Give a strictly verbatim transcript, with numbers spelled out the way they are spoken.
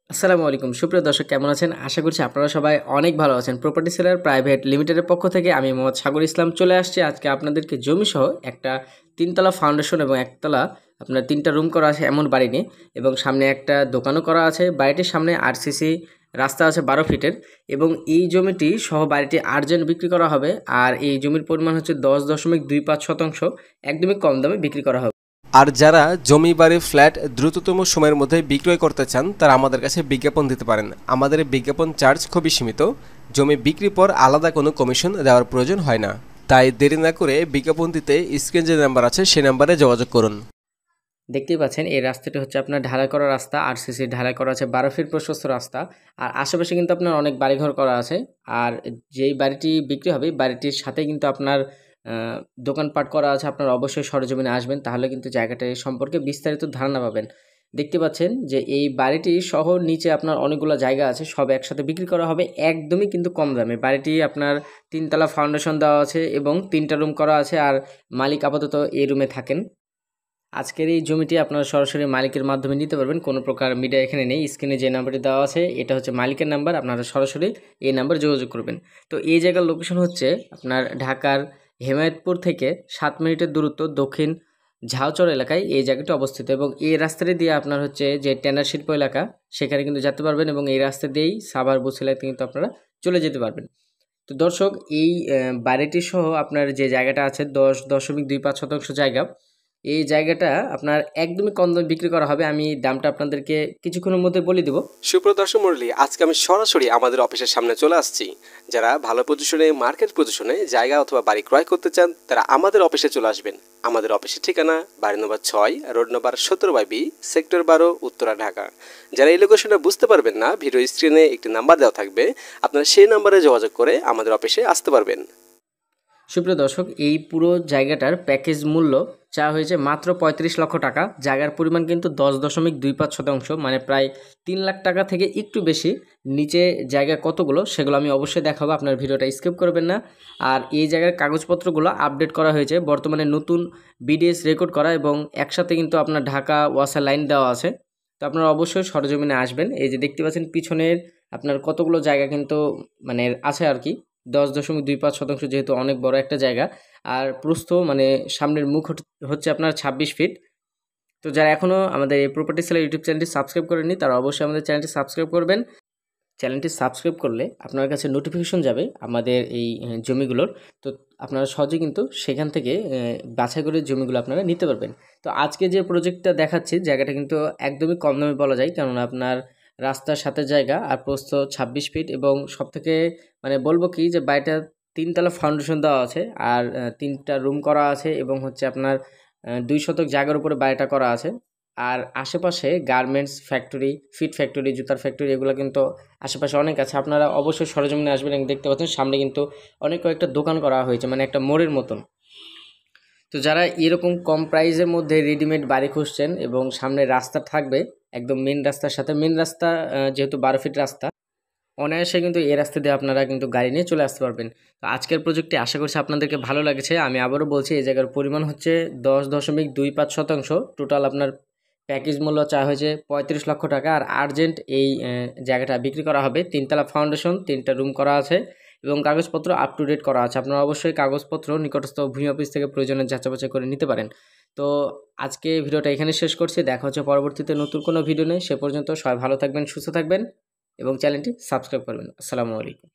আসসালামু আলাইকুম সুপ্রিয় দর্শক, কেমন আছেন? আশা করছি আপনারা সবাই অনেক ভালো আছেন। প্রপার্টি সেলার প্রাইভেট লিমিটেডের পক্ষ থেকে আমি মোহাম্মদ সাগর ইসলাম চলে আসছি আজকে আপনাদেরকে জমিসহ একটা তিনতলা ফাউন্ডেশন এবং একতলা আপনার তিনটা রুম করা আছে এমন বাড়ি নিয়ে, এবং সামনে একটা দোকানও করা আছে। বাড়িটির সামনে আরসিসি রাস্তা আছে বারো ফিটের, এবং এই জমিটি সহ বাড়িটি আর্জেন্ট বিক্রি করা হবে। আর এই জমির পরিমাণ হচ্ছে দশ দশমিক দুই পাঁচ শতাংশ, একদমই কম দামে বিক্রি করা হবে। আর যারা জমি বাড়ি ফ্ল্যাট দ্রুততম সময়ের মধ্যে বিক্রয় করতে চান তারা আমাদের কাছে বিজ্ঞাপন দিতে পারেন। আমাদের বিজ্ঞাপন চার্জ খুবই সীমিত, জমি বিক্রির পর আলাদা কোনো কমিশন দেওয়ার প্রয়োজন হয় না। তাই দেরি না করে বিজ্ঞাপন দিতে স্ক্রিন যে নাম্বার আছে সেই নাম্বারে যোগাযোগ করুন। দেখতেই পাচ্ছেন এই রাস্তাটি হচ্ছে আপনার ঢালাই করা রাস্তা, আরসিসি ঢালাই করা আছে বারো ফিট প্রশস্ত রাস্তা। আর আশেপাশে কিন্তু আপনার অনেক বাড়িঘর করা আছে। আর যেই বাড়িটি বিক্রি হবে বাড়িটির সাথে কিন্তু আপনার আহ, দোকানপাট করা আছে। আপনার অবশ্যই সরজমিনে আসবেন, তাহলে কিন্তু জায়গাটা সম্পর্কে বিস্তারিত ধারণা পাবেন। দেখতে পাচ্ছেন যে এই বাড়িটি সহ নিচে আপনার অনেকগুলো জায়গা আছে, সব একসাথে বিক্রি করা হবে একদমই কিন্তু কম দামে। বাড়িটি আপনার তিনতলা ফাউন্ডেশন দেওয়া আছে এবং তিনটা রুম করা আছে, আর মালিক আপাতত এই রুমে থাকেন। আজকের এই জমিটি আপনারা সরাসরি মালিকের মাধ্যমে নিতে পারবেন, কোনো প্রকার মিডিয়া এখানে নেই। স্ক্রিনে যে নাম্বারটি দেওয়া আছে এটা হচ্ছে মালিকের নাম্বার, আপনারা সরাসরি এই নাম্বার যোগাযোগ করবেন। তো এই জায়গার লোকেশন হচ্ছে আপনার ঢাকার হেমায়েতপুর থেকে সাত মিনিটের দূরত্ব, দক্ষিণ ঝাউচর এলাকায় এই জায়গাটি অবস্থিত। এবং এই রাস্তাটি দিয়ে আপনার হচ্ছে যে টেনার শিল্প এলাকা সেখানে কিন্তু যেতে পারবেন, এবং এই রাস্তা দিয়েই সাভার বসিলাতে কিন্তু আপনারা চলে যেতে পারবেন। তো দর্শক, এই বাড়িটি সহ আপনার যে জায়গাটা আছে দশ দশমিক দুই পাঁচ শতাংশ জায়গা, এই জায়গাটা আপনার একদমই কম দামে বিক্রি করা হবে। আমি দামটা আপনাদেরকে কিছুক্ষণের মধ্যে বলে দেব। সুপ্রিয় দর্শক মণ্ডলী, আজকে আমি সরাসরি আমাদের অফিসের সামনে চলে আসছি। যারা ভালো পজিশনে মার্কেট পজিশনে জায়গা অথবা বাড়ি ক্রয় করতে চান তারা আমাদের অফিসে চলে আসবেন। আমাদের অফিসের ঠিকানা বাড়ি নম্বর ছয়, রোড নম্বর সতেরো বাই বি, সেক্টর বারো, উত্তরা, ঢাকা। যারা এই লোকেশনটা বুঝতে পারবেন না, ভিডিও স্ক্রিনে একটি নাম্বার দেওয়া থাকবে, আপনারা সেই নাম্বারে যোগাযোগ করে আমাদের অফিসে আসতে পারবেন। সুপ্রিয় দর্শক, এই পুরো জায়গাটার প্যাকেজ মূল্য চা হয়েছে মাত্র পঁয়ত্রিশ লক্ষ টাকা। জায়গার পরিমাণ কিন্তু দশ দশমিক দুই পাঁচ শতাংশ, মানে প্রায় তিন লাখ টাকা থেকে একটু বেশি। নিচে জায়গা কতগুলো সেগুলো আমি অবশ্যই দেখাবো, আপনার ভিডিওটা স্কিপ করবেন না। আর এই জায়গার কাগজপত্রগুলো আপডেট করা হয়েছে, বর্তমানে নতুন বিডিএস রেকর্ড করা, এবং একসাথে কিন্তু আপনার ঢাকা ওয়াসার লাইন দেওয়া আছে। তো আপনারা অবশ্যই সরজমিনে আসবেন। এই যে দেখতে পাচ্ছেন পিছনের আপনার কতগুলো জায়গা কিন্তু মানে আছে আর কি। দশ দশমিক দুই পাঁচ শতাংশ যেহেতু অনেক বড় একটা জায়গা। আর প্রস্থ মানে সামনের মুখ হচ্ছে আপনার ছাব্বিশ ফিট। তো যারা এখনও আমাদের এই প্রপার্টি সেলার ইউটিউব চ্যানেলটি সাবস্ক্রাইব করেননি তারা অবশ্যই আমাদের চ্যানেলটি সাবস্ক্রাইব করবেন। চ্যানেলটি সাবস্ক্রাইব করলে আপনার কাছে নোটিফিকেশন যাবে আমাদের এই জমিগুলোর। তো আপনারা সহজে কিন্তু সেখান থেকে বাছাই করে জমিগুলো আপনারা নিতে পারবেন। তো আজকে যে প্রজেক্টটা দেখাচ্ছি জায়গাটা কিন্তু একদমই কম দামে বলা যায়, কেননা আপনার রাস্তার সাথে জায়গা, আর প্রস্থ ছাব্বিশ ফিট, এবং সবথেকে মানে বলবো কি যে বাড়িটা তিনতলা ফাউন্ডেশন দেওয়া আছে, আর তিনটা রুম করা আছে, এবং হচ্ছে আপনার দুই শতক জায়গার উপরে বাড়িটা করা আছে। আর আশেপাশে গার্মেন্টস ফ্যাক্টরি, ফিট ফ্যাক্টরি, জুতার ফ্যাক্টরি এগুলো কিন্তু আশেপাশে অনেক আছে। আপনারা অবশ্যই সরজমিনে আসবেন। এবং দেখতে পাচ্ছেন সামনে কিন্তু অনেক কয়েকটা দোকান করা হয়েছে, মানে একটা মোড়ের মতন। তো যারা এরকম কম প্রাইসের মধ্যে রেডিমেড বাড়ি খুঁজছেন এবং সামনে রাস্তা থাকবে একদম মেন রাস্তার সাথে, মেন রাস্তা যেহেতু বারো ফিট রাস্তা, অনায়াসে কিন্তু এই রাস্তা দিয়ে আপনারা কিন্তু গাড়ি নিয়ে চলে আসতে পারবেন। তো আজকের প্রজেক্টটি আশা করছি আপনাদেরকে ভালো লাগছে। আমি আবারও বলছি এই জায়গার পরিমাণ হচ্ছে দশ দশমিক দুই পাঁচ শতাংশ। টোটাল আপনার প্যাকেজ মূল্য চা হয়েছে পঁয়ত্রিশ লক্ষ টাকা। আর আর্জেন্ট এই জায়গাটা বিক্রি করা হবে। তিনতলা ফাউন্ডেশন, তিনটা রুম করা আছে, এবং কাগজপত্র আপ টু ডেট করা আছে। আপনারা অবশ্যই কাগজপত্র নিকটস্থ ভূমি অফিস থেকে প্রয়োজনে যাচাই করে নিতে পারেন। তো আজকে ভিডিওটা এখানে শেষ করছি, দেখা হচ্ছে পরবর্তীতে নতুন কোনো ভিডিও নেই। সে পর্যন্ত সবাই ভালো থাকবেন, সুস্থ থাকবেন, এবং চ্যানেলটি সাবস্ক্রাইব করবেন। আসসালামু আলাইকুম।